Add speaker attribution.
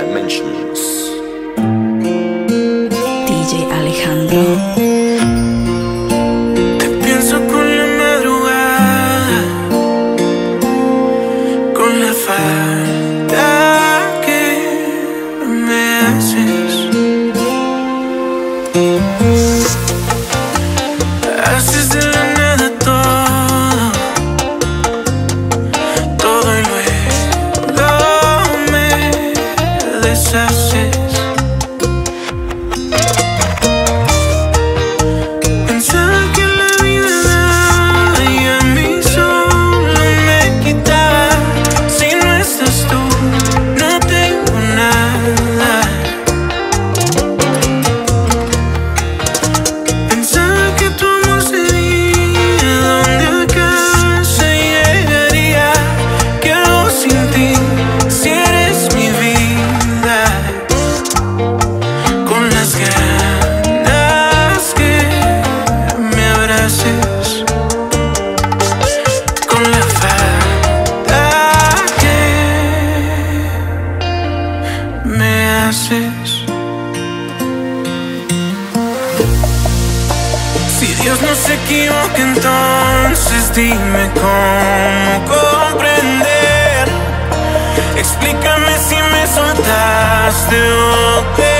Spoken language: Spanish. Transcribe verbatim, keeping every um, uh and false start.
Speaker 1: Dimensions.
Speaker 2: D J Alejandro.
Speaker 3: Te pienso con la madrugada, con la falta que me haces. Haces de la nada todo, todo y luego me deshaces. Pensaba que la vida y a mí solo me quitaba. Si no estás tú, no tengo nada. Pensaba que tu amor sería donde acá se llegaría. ¿Qué hago sin ti si eres mi vida? Con las ganas que me abraces, con la falta que me haces. Si Dios no se equivoca, entonces dime cómo comprender. Explícame si me soltaste o qué.